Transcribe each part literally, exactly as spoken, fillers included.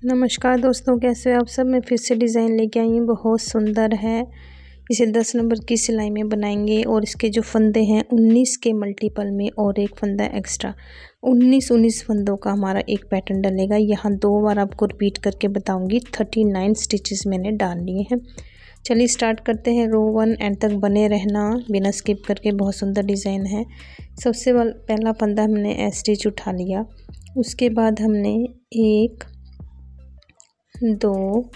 नमस्कार दोस्तों, कैसे हो आप सब। मैं फिर से डिज़ाइन लेके आई हूँ, बहुत सुंदर है। इसे दस नंबर की सिलाई में बनाएंगे और इसके जो फंदे हैं उन्नीस के मल्टीपल में और एक फंदा एक्स्ट्रा, उन्नीस उन्नीस फंदों का हमारा एक पैटर्न डलेगा। यहाँ दो बार आपको रिपीट करके बताऊंगी। थर्टी नाइन स्टिचेस मैंने डाल लिए हैं। चलिए स्टार्ट करते हैं। रो वन एंड तक बने रहना बिना स्किप करके, बहुत सुंदर डिज़ाइन है। सबसे पहला फंदा हमने ए स्टिच उठा लिया, उसके बाद हमने एक दो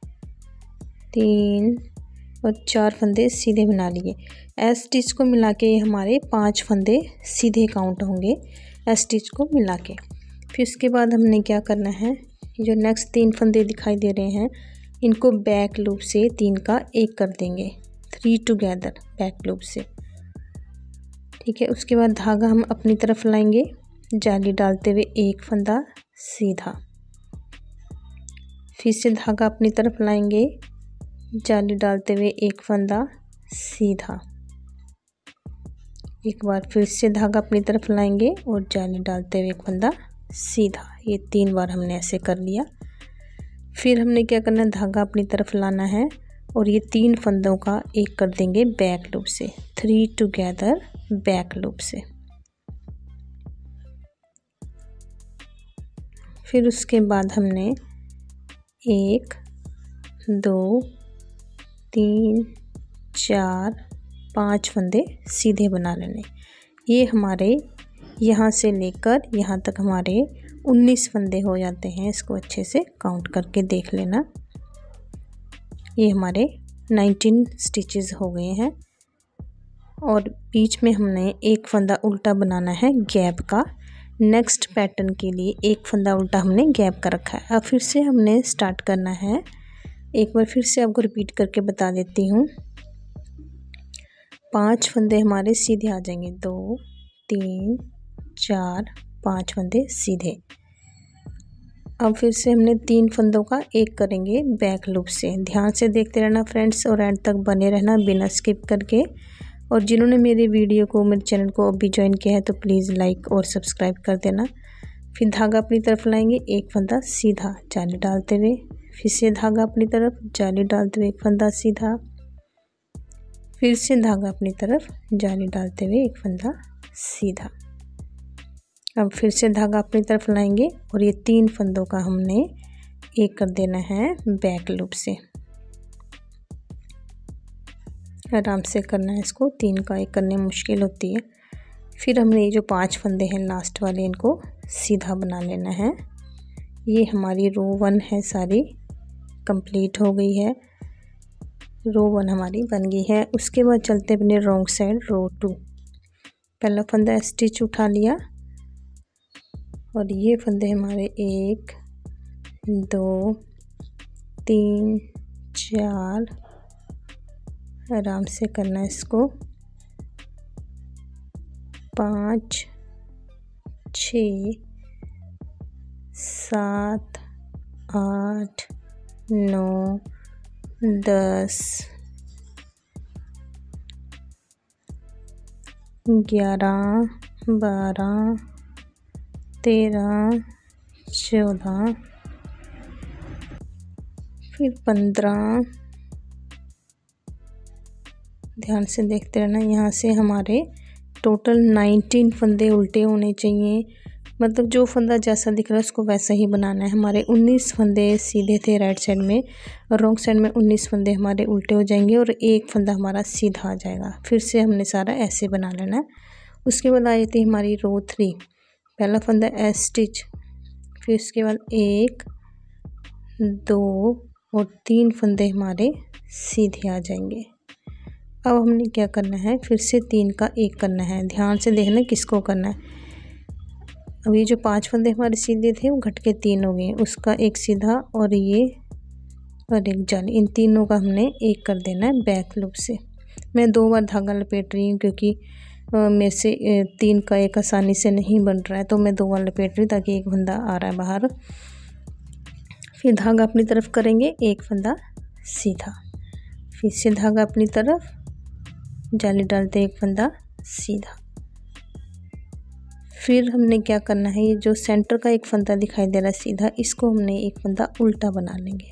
तीन और चार फंदे सीधे बना लिए। एस स्टिच को मिला के हमारे पांच फंदे सीधे काउंट होंगे एस स्टिच को मिला के। फिर उसके बाद हमने क्या करना है, जो नेक्स्ट तीन फंदे दिखाई दे रहे हैं इनको बैक लूप से तीन का एक कर देंगे, थ्री टुगेदर बैक लूप से, ठीक है। उसके बाद धागा हम अपनी तरफ लाएंगे, जाली डालते हुए एक फंदा सीधा, फिर से धागा अपनी तरफ लाएंगे, जाली डालते हुए एक फंदा सीधा, एक बार फिर से धागा अपनी तरफ लाएंगे और जाली डालते हुए एक फंदा सीधा। ये तीन बार हमने ऐसे कर लिया। फिर हमने क्या करना है, धागा अपनी तरफ लाना है और ये तीन फंदों का एक कर देंगे बैक लूप से, थ्री टुगेदर बैक लूप से। फिर उसके बाद हमने एक दो तीन चार पाँच फंदे सीधे बना लेने। ये हमारे यहाँ से लेकर यहाँ तक हमारे उन्नीस फंदे हो जाते हैं। इसको अच्छे से काउंट करके देख लेना। ये हमारे नाइनटीन स्टिचेस हो गए हैं और बीच में हमने एक फंदा उल्टा बनाना है गैप का। नेक्स्ट पैटर्न के लिए एक फंदा उल्टा हमने गैप का रखा है। अब फिर से हमने स्टार्ट करना है। एक बार फिर से आपको रिपीट करके बता देती हूँ। पांच फंदे हमारे सीधे आ जाएंगे, दो तीन चार पांच फंदे सीधे। अब फिर से हमने तीन फंदों का एक करेंगे बैक लूप से। ध्यान से देखते रहना फ्रेंड्स और एंड तक बने रहना बिना स्किप करके। और जिन्होंने मेरे वीडियो को, मेरे चैनल को अभी ज्वाइन किया है तो प्लीज़ लाइक और सब्सक्राइब कर देना। फिर धागा अपनी तरफ लाएंगे, एक फंदा सीधा, जाली डालते हुए, फिर से धागा अपनी तरफ, जाली डालते हुए एक फंदा सीधा, फिर से धागा अपनी तरफ, जाली डालते हुए एक फंदा सीधा। अब फिर से धागा अपनी तरफ लाएंगे और ये तीन फंदों का हमने एक कर देना है बैक लूप से। आराम से करना है इसको, तीन का एक करने मुश्किल होती है। फिर हमने ये जो पांच फंदे हैं लास्ट वाले, इनको सीधा बना लेना है। ये हमारी रो वन है, सारी कंप्लीट हो गई है। रो वन हमारी बन गई है। उसके बाद चलते अपने रॉन्ग साइड, रो टू। पहला फंदा स्टिच उठा लिया और ये फंदे हमारे एक दो तीन चार, आराम से करना है इसको, पाँच छ सात आठ नौ दस ग्यारह बारह तेरह चौदह, फिर पंद्रह। ध्यान से देखते रहना। यहाँ से हमारे टोटल नाइनटीन फंदे उल्टे होने चाहिए, मतलब जो फंदा जैसा दिख रहा है उसको वैसा ही बनाना है। हमारे उन्नीस फंदे सीधे थे राइट साइड में और रॉन्ग साइड में उन्नीस फंदे हमारे उल्टे हो जाएंगे और एक फंदा हमारा सीधा आ जाएगा। फिर से हमने सारा ऐसे बना लेना है। उसके बाद आ जाती है हमारी रो थ्री। पहला फंदा एस स्टिच, फिर उसके बाद एक दो और तीन फंदे हमारे सीधे आ जाएंगे। अब हमने क्या करना है, फिर से तीन का एक करना है। ध्यान से देखना किसको करना है। अब ये जो पांच फंदे हमारे सीधे थे वो घट के तीन हो गए, उसका एक सीधा और ये और एक जाली, इन तीनों का हमने एक कर देना है बैक लूप से। मैं दो बार धागा लपेट रही हूँ क्योंकि मेरे से तीन का एक आसानी से नहीं बन रहा है, तो मैं दो बार लपेट रही हूँ ताकि एक फंदा आ रहा है बाहर। फिर धागा अपनी तरफ करेंगे, एक फंदा सीधा, फिर से धागा अपनी तरफ, जाली डालते एक फंदा सीधा, फिर हमने क्या करना है, ये जो सेंटर का एक फंदा दिखाई दे रहा है सीधा, इसको हमने एक फंदा उल्टा बना लेंगे,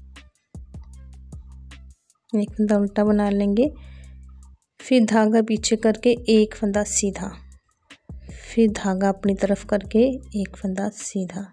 एक फंदा उल्टा बना लेंगे। फिर धागा पीछे करके एक फंदा सीधा, फिर धागा अपनी तरफ करके एक फंदा सीधा,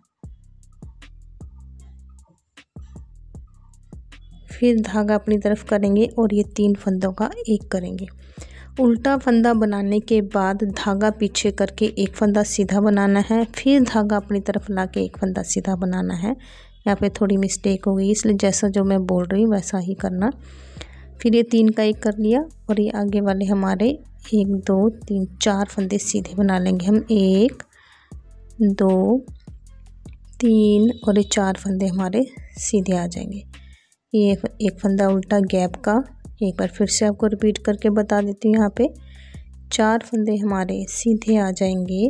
फिर धागा अपनी तरफ करेंगे और ये तीन फंदों का एक करेंगे। उल्टा फंदा बनाने के बाद धागा पीछे करके एक फंदा सीधा बनाना है, फिर धागा अपनी तरफ ला के एक फंदा सीधा बनाना है। यहाँ पे थोड़ी मिस्टेक हो गई, इसलिए जैसा जो मैं बोल रही हूँ वैसा ही करना। फिर ये तीन का एक कर लिया और ये आगे वाले हमारे एक दो तीन चार फंदे सीधे बना लेंगे हम। एक दो तीन और ये चार फंदे हमारे सीधे आ जाएंगे। ये एक फंदा उल्टा गैप का, एक बार फिर से आपको रिपीट करके बता देती हूँ। यहाँ पे चार फंदे हमारे सीधे आ जाएंगे।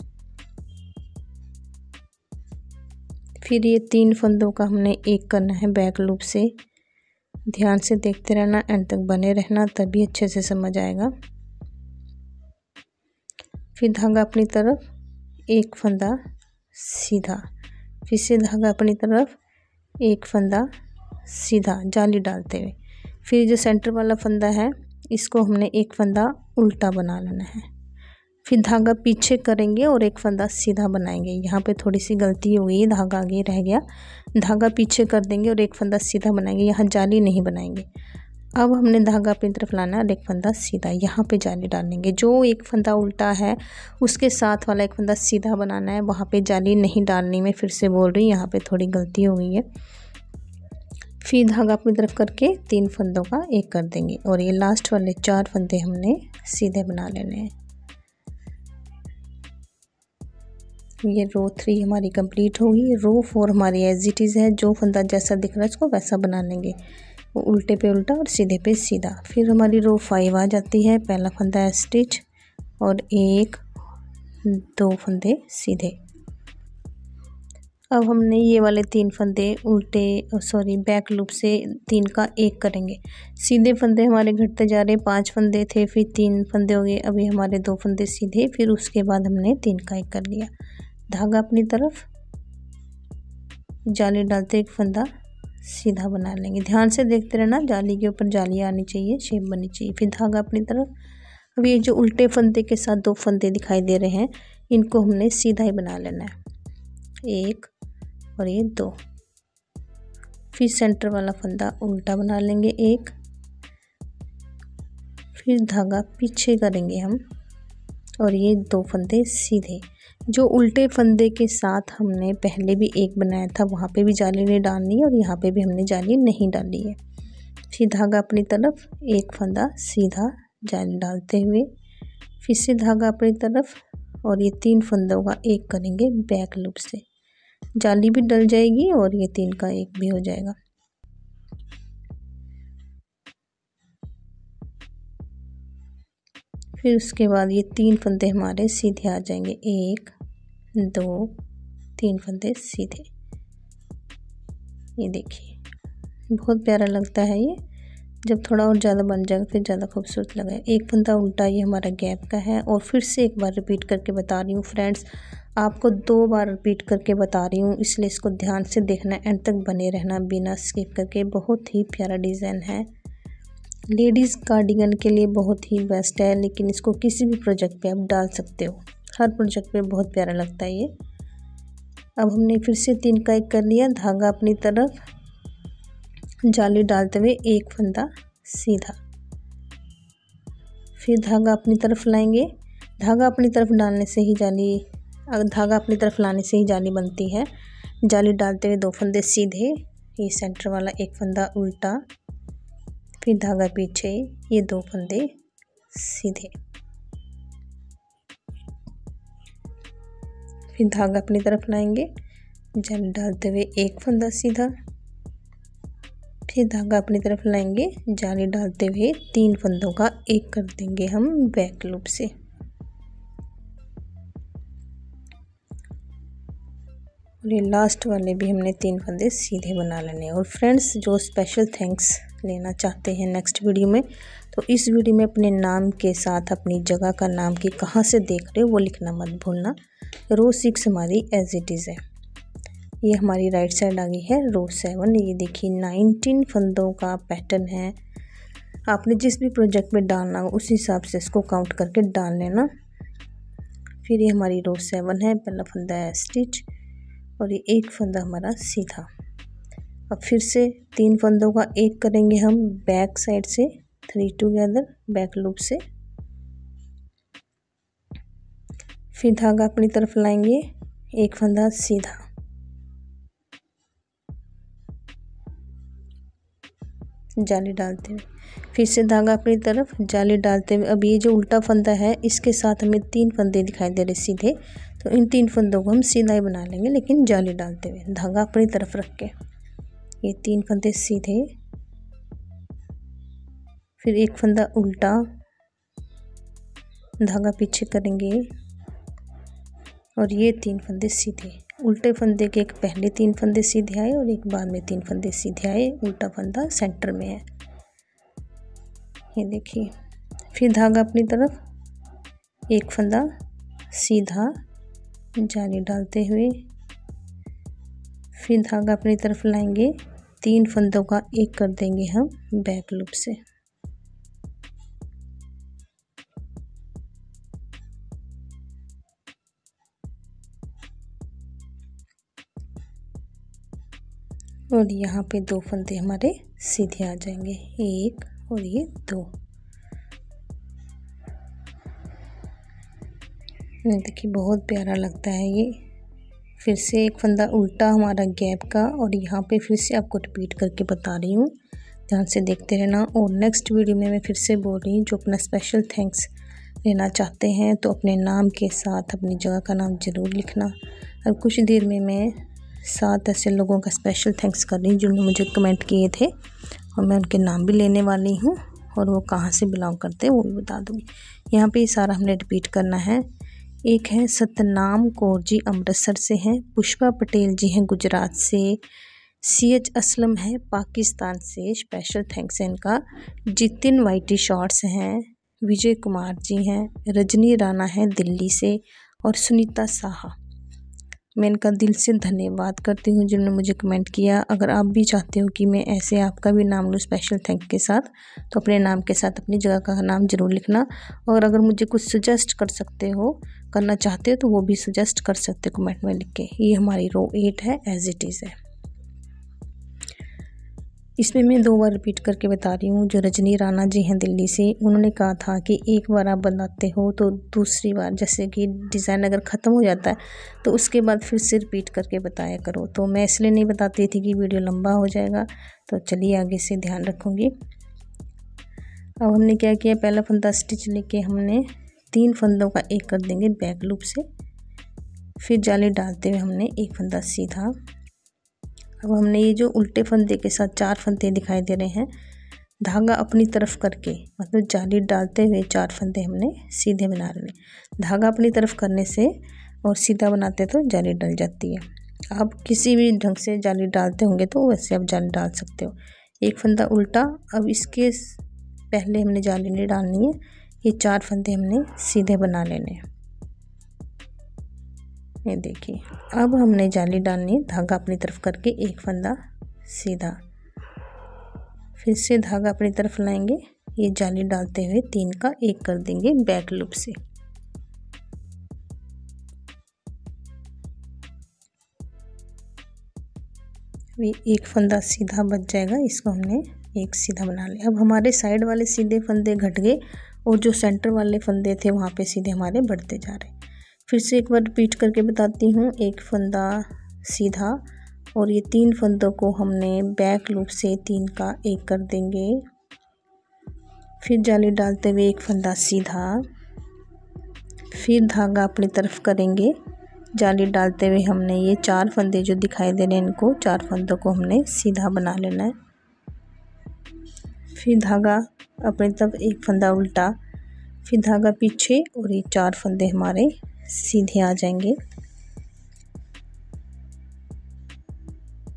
फिर ये तीन फंदों का हमने एक करना है बैक लूप से। ध्यान से देखते रहना, एंड तक बने रहना, तभी अच्छे से समझ आएगा। फिर धागा अपनी तरफ एक फंदा सीधा, फिर से धागा अपनी तरफ एक फंदा सीधा जाली डालते हुए। फिर जो सेंटर वाला फंदा है इसको हमने एक फंदा उल्टा बना लेना है, फिर धागा पीछे करेंगे और एक फंदा सीधा बनाएंगे। यहाँ पे थोड़ी सी गलती हो गई, धागा आगे रह गया। धागा पीछे कर देंगे और एक फंदा सीधा बनाएंगे, यहाँ जाली नहीं बनाएंगे। अब हमने धागा अपनी तरफ लाना और एक फंदा सीधा, यहाँ पे जाली डालेंगे। जो एक फंदा उल्टा है उसके साथ वाला एक फंदा सीधा बनाना है, वहाँ पे जाली नहीं डालनी। मैं फिर से बोल रही हूँ, यहाँ पे थोड़ी गलती हो गई है। फिर धागा अपनी तरफ करके तीन फंदों का एक कर देंगे और ये लास्ट वाले चार फंदे हमने सीधे बना लेने हैं। ये रो थ्री हमारी कंप्लीट होगी। रो फोर हमारी एज इट इज़ है, जो फंदा जैसा दिख रहा है उसको वैसा बना लेंगे, वो उल्टे पे उल्टा और सीधे पे सीधा। फिर हमारी रो फाइव आ जाती है। पहला फंदा है स्टिच और एक दो फंदे सीधे। अब हमने ये वाले तीन फंदे उल्टे सॉरी बैक लूप से तीन का एक करेंगे। सीधे फंदे हमारे घटते जा रहे, पांच फंदे थे, फिर तीन फंदे हो गए, अभी हमारे दो फंदे सीधे, फिर उसके बाद हमने तीन का एक कर लिया। धागा अपनी तरफ जाली डालते एक फंदा सीधा बना लेंगे। ध्यान से देखते रहना, जाली के ऊपर जाली आनी चाहिए, शेप बननी चाहिए। फिर धागा अपनी तरफ। अब ये जो उल्टे फंदे के साथ दो फंदे दिखाई दे रहे हैं, इनको हमने सीधा ही बना लेना है, एक और ये दो। फिर सेंटर वाला फंदा उल्टा बना लेंगे एक, फिर धागा पीछे करेंगे हम और ये दो फंदे सीधे। जो उल्टे फंदे के साथ हमने पहले भी एक बनाया था, वहाँ पे भी जाली नहीं डालनी और यहाँ पे भी हमने जाली नहीं डाली है। फिर धागा अपनी तरफ एक फंदा सीधा जाली डालते हुए, फिर से धागा अपनी तरफ और ये तीन फंदों का एक करेंगे बैक लूप से। जाली भी डल जाएगी और ये तीन का एक भी हो जाएगा। फिर उसके बाद ये तीन फंदे हमारे सीधे आ जाएंगे, एक दो तीन फंदे सीधे। ये देखिए बहुत प्यारा लगता है ये, जब थोड़ा और ज़्यादा बन जाएगा फिर ज़्यादा खूबसूरत लगेगा। एक फंदा उल्टा ये हमारा गैप का है। और फिर से एक बार रिपीट करके बता रही हूँ फ्रेंड्स, आपको दो बार रिपीट करके बता रही हूँ, इसलिए इसको ध्यान से देखना, एंड तक बने रहना बिना स्किप करके। बहुत ही प्यारा डिज़ाइन है, लेडीज़ कार्डिगन के लिए बहुत ही बेस्ट है, लेकिन इसको किसी भी प्रोजेक्ट पे आप डाल सकते हो, हर प्रोजेक्ट पे बहुत प्यारा लगता है ये। अब हमने फिर से तीन का एक कर लिया। धागा अपनी तरफ जाली डालते हुए एक फंदा सीधा, फिर धागा अपनी तरफ लाएंगे। धागा अपनी तरफ डालने से ही जाली धागा अपनी तरफ लाने से ही जाली बनती है। जाली डालते हुए दो फंदे सीधे, ये सेंटर वाला एक फंदा उल्टा, फिर धागा पीछे, ये दो फंदे सीधे, फिर धागा अपनी तरफ लाएंगे, जाली डालते हुए एक फंदा सीधा, फिर धागा अपनी तरफ लाएंगे, जाली डालते हुए तीन फंदों का एक कर देंगे हम बैक लूप से। और ये लास्ट वाले भी हमने तीन फंदे सीधे बना लेने। और फ्रेंड्स, जो स्पेशल थैंक्स लेना चाहते हैं नेक्स्ट वीडियो में, तो इस वीडियो में अपने नाम के साथ अपनी जगह का नाम कि कहाँ से देख रहे हो वो लिखना मत भूलना। रो सिक्स हमारी एज इट इज़ है। ये हमारी राइट साइड आ गई है रो सेवन। ये देखिए नाइनटीन फंदों का पैटर्न है। आपने जिस भी प्रोजेक्ट में डालना हो उस हिसाब से इसको काउंट करके डाल लेना। फिर ये हमारी रो सेवन है, पहला फंदा है स्टिच और ये एक फंदा हमारा सीधा। अब फिर से तीन फंदों का एक करेंगे हम बैक साइड से, थ्री टुगेदर बैक लूप से। फिर धागा अपनी तरफ लाएंगे, एक फंदा सीधा, जाली डालते हुए, फिर से धागा अपनी तरफ, जाली डालते हुए। अब ये जो उल्टा फंदा है इसके साथ हमें तीन फंदे दिखाई दे रहे सीधे, तो इन तीन फंदों को हम सीधा ही बना लेंगे लेकिन जाली डालते हुए, धागा अपनी तरफ रख के। ये तीन फंदे सीधे, फिर एक फंदा उल्टा, धागा पीछे करेंगे और ये तीन फंदे सीधे। उल्टे फंदे के एक पहले तीन फंदे सीधे आए और एक बाद में तीन फंदे सीधे आए। उल्टा फंदा सेंटर में है, ये देखिए। फिर धागा अपनी तरफ, एक फंदा सीधा, जाली डालते हुए, फिर धागा अपनी तरफ लाएंगे, तीन फंदों का एक कर देंगे हम बैक लूप से। और यहाँ पे दो फंदे हमारे सीधे आ जाएंगे, एक और ये दो। देखिए बहुत प्यारा लगता है ये। फिर से एक फंदा उल्टा हमारा गैप का, और यहाँ पे फिर से आपको रिपीट करके बता रही हूँ, ध्यान से देखते रहना। और नेक्स्ट वीडियो में मैं फिर से बोल रही हूँ, जो अपना स्पेशल थैंक्स लेना चाहते हैं तो अपने नाम के साथ अपनी जगह का नाम ज़रूर लिखना। अब कुछ देर में मैं सात ऐसे लोगों का स्पेशल थैंक्स कर रही हूँ जिन्होंने मुझे कमेंट किए थे, और मैं उनके नाम भी लेने वाली हूँ और वो कहाँ से बिलोंग करते हैं वो भी बता दूँगी। यहाँ पे सारा हमने रिपीट करना है। एक है सतनाम कौर जी अमृतसर से हैं, पुष्पा पटेल जी हैं गुजरात से, सी एच असलम है पाकिस्तान से, स्पेशल थैंक्स है इनका। जितिन वाइटी शॉर्ट्स हैं, विजय कुमार जी हैं, रजनी राणा है दिल्ली से, और सुनीता साहा। मैं इनका दिल से धन्यवाद करती हूँ जिन्होंने मुझे कमेंट किया। अगर आप भी चाहते हो कि मैं ऐसे आपका भी नाम लूँ स्पेशल थैंक के साथ, तो अपने नाम के साथ अपनी जगह का नाम ज़रूर लिखना। और अगर मुझे कुछ सजेस्ट कर सकते हो, करना चाहते हो, तो वो भी सजेस्ट कर सकते हो कमेंट में लिख के। ये हमारी रो एट है, एज इट इज़ है। इसमें मैं दो बार रिपीट करके बता रही हूँ। जो रजनी राणा जी हैं दिल्ली से, उन्होंने कहा था कि एक बार आप बनाते हो तो दूसरी बार, जैसे कि डिज़ाइन अगर ख़त्म हो जाता है तो उसके बाद फिर से रिपीट करके बताया करो। तो मैं इसलिए नहीं बताती थी कि वीडियो लंबा हो जाएगा, तो चलिए आगे से ध्यान रखूँगी। अब हमने क्या किया, पहला फंदा स्टिच लेके हमने तीन फंदों का एक कर देंगे बैक लूप से, फिर जाली डालते हुए हमने एक फंदा सीधा। अब हमने ये जो उल्टे फंदे के साथ चार फंदे दिखाई दे रहे हैं, धागा अपनी तरफ करके, मतलब जाली डालते हुए चार फंदे हमने सीधे बना रहे हैं। धागा अपनी तरफ करने से और सीधा बनाते तो जाली डल जाती है। आप किसी भी ढंग से जाली डालते होंगे तो वैसे आप जाली डाल सकते हो। एक फंदा उल्टा, अब इसके पहले हमने जाली नहीं डालनी है, ये चार फंदे हमने सीधे बना लेने हैं। ये देखिए, अब हमने जाली डालनी है, धागा अपनी तरफ करके एक फंदा सीधा, फिर से धागा अपनी तरफ लाएंगे, ये जाली डालते हुए तीन का एक कर देंगे बैक लूप से। ये एक फंदा सीधा बच जाएगा, इसको हमने एक सीधा बना लिया। अब हमारे साइड वाले सीधे फंदे घट गए और जो सेंटर वाले फंदे थे वहाँ पे सीधे हमारे बढ़ते जा रहे हैं। फिर से एक बार रिपीट करके बताती हूँ, एक फंदा सीधा और ये तीन फंदों को हमने बैक लूप से तीन का एक कर देंगे, फिर जाली डालते हुए एक फंदा सीधा, फिर धागा अपनी तरफ करेंगे, जाली डालते हुए हमने ये चार फंदे जो दिखाई दे रहे हैं, इनको चार फंदों को हमने सीधा बना लेना है। फिर धागा अपनी तरफ एक फंदा उल्टा, फिर धागा पीछे और ये चार फंदे हमारे सीधे आ जाएंगे।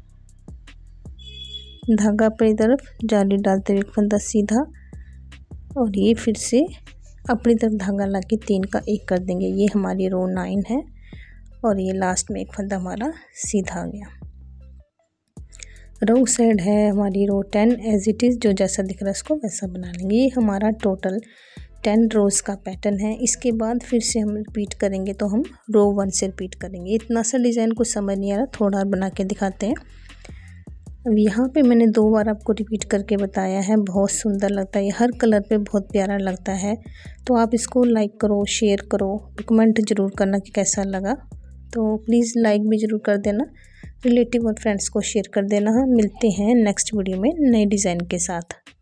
धागा अपनी तरफ, जाली डालते हुए एक फंदा सीधा और ये फिर से अपनी तरफ धागा ला के तीन का एक कर देंगे। ये हमारी रो नाइन है और ये लास्ट में एक फंदा हमारा सीधा आ गया। रॉन्ग साइड है हमारी row ten, as it is जो जैसा दिख रहा है उसको वैसा बना लेंगे। ये हमारा टोटल टेन रोज़ का पैटर्न है। इसके बाद फिर से हम रिपीट करेंगे तो हम रो वन से रिपीट करेंगे। इतना सा डिज़ाइन को समझ नहीं आ रहा, थोड़ा बना के दिखाते हैं। अब यहाँ पे मैंने दो बार आपको रिपीट करके बताया है, बहुत सुंदर लगता है ये, हर कलर पे बहुत प्यारा लगता है। तो आप इसको लाइक करो, शेयर करो, कमेंट ज़रूर करना कि कैसा लगा। तो प्लीज़ लाइक भी ज़रूर कर देना, रिलेटिव और फ्रेंड्स को शेयर कर देना। मिलते हैं नेक्स्ट वीडियो में नए डिज़ाइन के साथ।